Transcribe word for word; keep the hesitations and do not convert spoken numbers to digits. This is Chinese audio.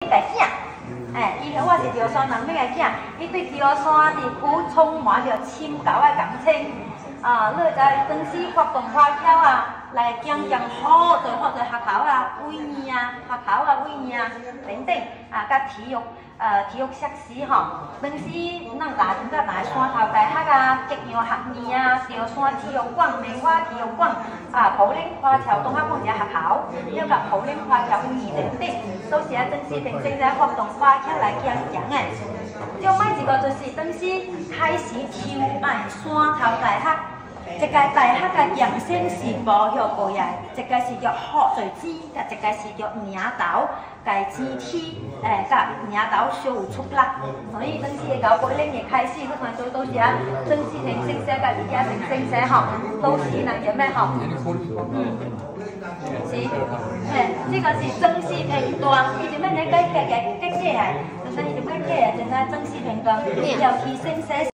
个囝。哎，以前我是潮汕人要个囝，伊对潮汕地区充满着深厚的感情。啊，你在当时发动花巧啊，来讲讲好多好多学校啊、委员啊、学校啊、委员啊等等啊，甲体育呃体育设施吼。当时咱大屯甲大山头大学啊、吉阳学院啊、潮汕体育馆、梅花体育馆啊、普林花桥东海凤一个学校，了甲普林花桥委员等等，都是啊当时平时在发动花巧来讲讲的。另外一个就是当时开始抽爱山头大学。一个大学嘅扬声是无许过来，一个是叫好水钱，甲一个是叫名头，家钱起，诶，甲名头小有出力。所以当时嘅九八零年开始，嗰团都都是啊，曾志平先生甲李嘉诚先生吼，都是人叫咩吼？嗯，是，诶，这个是曾氏评段，以前咩你改改改改改啊，就是以前改改啊，就是曾氏评段，廖其先生。